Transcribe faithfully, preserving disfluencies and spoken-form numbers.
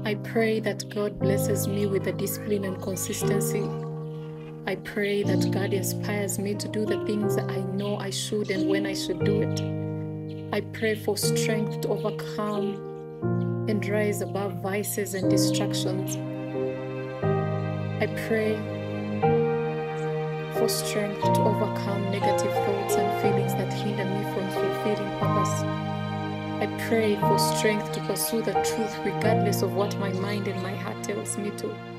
I pray that God blesses me with the discipline and consistency. I pray that God inspires me to do the things that I know I should and when I should do it. I pray for strength to overcome and rise above vices and distractions. I pray for strength to overcome negative thoughts and feelings that hinder me from fulfilling purpose. I pray for strength to pursue the truth regardless of what my mind and my heart tells me to.